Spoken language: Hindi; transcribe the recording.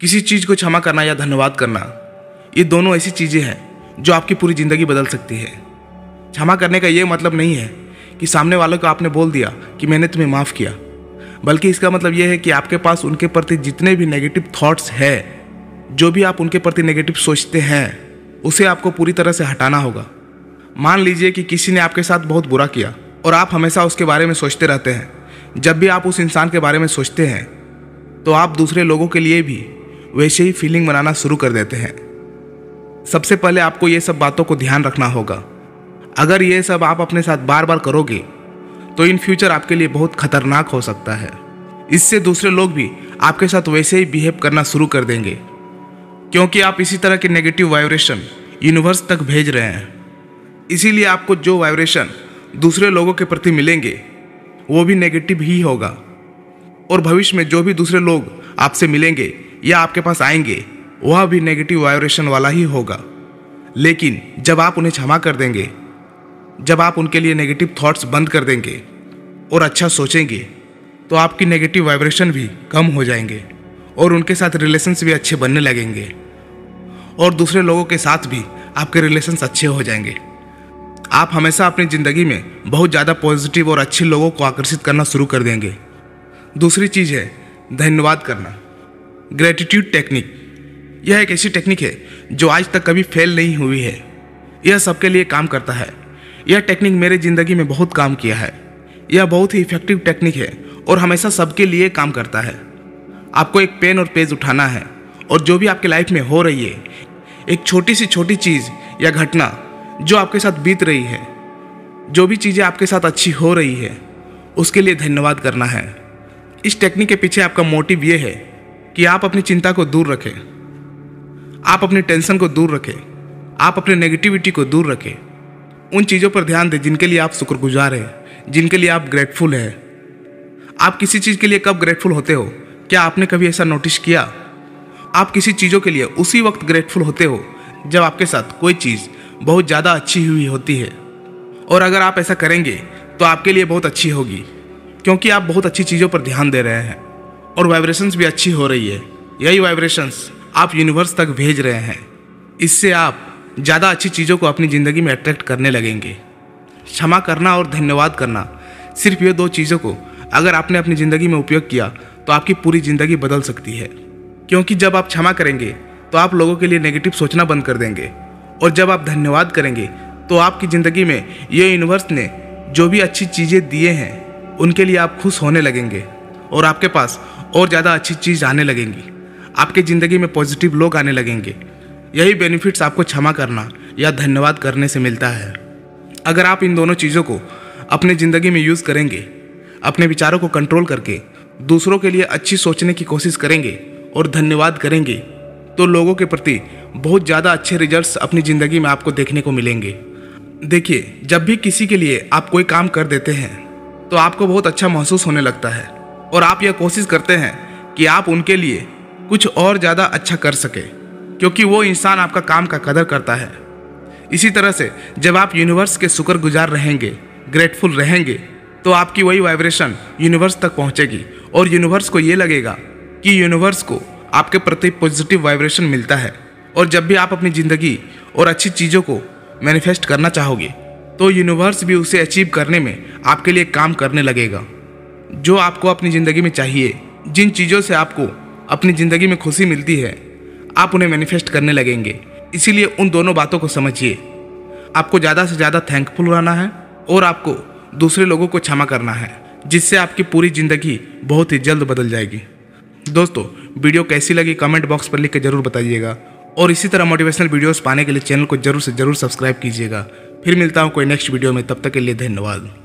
किसी चीज़ को क्षमा करना या धन्यवाद करना, ये दोनों ऐसी चीज़ें हैं जो आपकी पूरी ज़िंदगी बदल सकती है। क्षमा करने का ये मतलब नहीं है कि सामने वालों को आपने बोल दिया कि मैंने तुम्हें माफ़ किया, बल्कि इसका मतलब ये है कि आपके पास उनके प्रति जितने भी नेगेटिव थॉट्स हैं, जो भी आप उनके प्रति नेगेटिव सोचते हैं, उसे आपको पूरी तरह से हटाना होगा। मान लीजिए कि किसी ने आपके साथ बहुत बुरा किया और आप हमेशा उसके बारे में सोचते रहते हैं। जब भी आप उस इंसान के बारे में सोचते हैं तो आप दूसरे लोगों के लिए भी वैसे ही फीलिंग बनाना शुरू कर देते हैं। सबसे पहले आपको ये सब बातों को ध्यान रखना होगा। अगर ये सब आप अपने साथ बार बार करोगे तो इन फ्यूचर आपके लिए बहुत खतरनाक हो सकता है। इससे दूसरे लोग भी आपके साथ वैसे ही बिहेव करना शुरू कर देंगे, क्योंकि आप इसी तरह के नेगेटिव वाइब्रेशन यूनिवर्स तक भेज रहे हैं। इसीलिए आपको जो वाइब्रेशन दूसरे लोगों के प्रति मिलेंगे वो भी नेगेटिव ही होगा, और भविष्य में जो भी दूसरे लोग आपसे मिलेंगे या आपके पास आएंगे वह भी नेगेटिव वाइब्रेशन वाला ही होगा। लेकिन जब आप उन्हें क्षमा कर देंगे, जब आप उनके लिए नेगेटिव थॉट्स बंद कर देंगे और अच्छा सोचेंगे, तो आपकी नेगेटिव वाइब्रेशन भी कम हो जाएंगे और उनके साथ रिलेशंस भी अच्छे बनने लगेंगे, और दूसरे लोगों के साथ भी आपके रिलेशंस अच्छे हो जाएंगे। आप हमेशा अपनी ज़िंदगी में बहुत ज़्यादा पॉजिटिव और अच्छे लोगों को आकर्षित करना शुरू कर देंगे। दूसरी चीज़ है धन्यवाद करना, ग्रेटिट्यूड टेक्निक। यह एक ऐसी टेक्निक है जो आज तक कभी फेल नहीं हुई है। यह सबके लिए काम करता है। यह टेक्निक मेरे ज़िंदगी में बहुत काम किया है। यह बहुत ही इफेक्टिव टेक्निक है और हमेशा सबके लिए काम करता है। आपको एक पेन और पेज उठाना है और जो भी आपके लाइफ में हो रही है, एक छोटी सी छोटी चीज़ या घटना जो आपके साथ बीत रही है, जो भी चीज़ें आपके साथ अच्छी हो रही है, उसके लिए धन्यवाद करना है। इस टेक्निक के पीछे आपका मोटिव ये है कि आप अपनी चिंता को दूर रखें, आप अपनी टेंशन को दूर रखें, आप अपनी नेगेटिविटी को दूर रखें। उन चीज़ों पर ध्यान दें जिनके लिए आप शुक्रगुजार हैं, जिनके लिए आप ग्रेटफुल हैं। आप किसी चीज़ के लिए कब ग्रेटफुल होते हो? क्या आपने कभी ऐसा नोटिस किया? आप किसी चीज़ों के लिए उसी वक्त ग्रेटफुल होते हो जब आपके साथ कोई चीज़ बहुत ज़्यादा अच्छी हुई होती है। और अगर आप ऐसा करेंगे तो आपके लिए बहुत अच्छी होगी, क्योंकि आप बहुत अच्छी चीज़ों पर ध्यान दे रहे हैं और वाइब्रेशंस भी अच्छी हो रही है। यही वाइब्रेशंस आप यूनिवर्स तक भेज रहे हैं। इससे आप ज़्यादा अच्छी चीज़ों को अपनी ज़िंदगी में अट्रैक्ट करने लगेंगे। क्षमा करना और धन्यवाद करना, सिर्फ ये दो चीज़ों को अगर आपने अपनी ज़िंदगी में उपयोग किया तो आपकी पूरी ज़िंदगी बदल सकती है। क्योंकि जब आप क्षमा करेंगे तो आप लोगों के लिए नेगेटिव सोचना बंद कर देंगे, और जब आप धन्यवाद करेंगे तो आपकी ज़िंदगी में ये यूनिवर्स ने जो भी अच्छी चीज़ें दिए हैं उनके लिए आप खुश होने लगेंगे, और आपके पास और ज़्यादा अच्छी चीज़ आने लगेंगी। आपके ज़िंदगी में पॉजिटिव लोग आने लगेंगे। यही बेनिफिट्स आपको क्षमा करना या धन्यवाद करने से मिलता है। अगर आप इन दोनों चीज़ों को अपनी ज़िंदगी में यूज़ करेंगे, अपने विचारों को कंट्रोल करके दूसरों के लिए अच्छी सोचने की कोशिश करेंगे और धन्यवाद करेंगे, तो लोगों के प्रति बहुत ज़्यादा अच्छे रिजल्ट्स अपनी ज़िंदगी में आपको देखने को मिलेंगे। देखिए, जब भी किसी के लिए आप कोई काम कर देते हैं तो आपको बहुत अच्छा महसूस होने लगता है, और आप यह कोशिश करते हैं कि आप उनके लिए कुछ और ज़्यादा अच्छा कर सके, क्योंकि वो इंसान आपका काम का कदर करता है। इसी तरह से जब आप यूनिवर्स के शुक्रगुजार रहेंगे, ग्रेटफुल रहेंगे, तो आपकी वही वाइब्रेशन यूनिवर्स तक पहुंचेगी, और यूनिवर्स को ये लगेगा कि यूनिवर्स को आपके प्रति पॉजिटिव वाइब्रेशन मिलता है। और जब भी आप अपनी ज़िंदगी और अच्छी चीज़ों को मैनिफेस्ट करना चाहोगे तो यूनिवर्स भी उसे अचीव करने में आपके लिए काम करने लगेगा। जो आपको अपनी ज़िंदगी में चाहिए, जिन चीज़ों से आपको अपनी ज़िंदगी में खुशी मिलती है, आप उन्हें मैनिफेस्ट करने लगेंगे। इसीलिए उन दोनों बातों को समझिए। आपको ज़्यादा से ज़्यादा थैंकफुल रहना है और आपको दूसरे लोगों को क्षमा करना है, जिससे आपकी पूरी ज़िंदगी बहुत ही जल्द बदल जाएगी। दोस्तों, वीडियो कैसी लगी कमेंट बॉक्स पर लिख के ज़रूर बताइएगा, और इसी तरह मोटिवेशनल वीडियोस पाने के लिए चैनल को जरूर से ज़रूर सब्सक्राइब कीजिएगा। फिर मिलता हूँ कोई नेक्स्ट वीडियो में, तब तक के लिए धन्यवाद।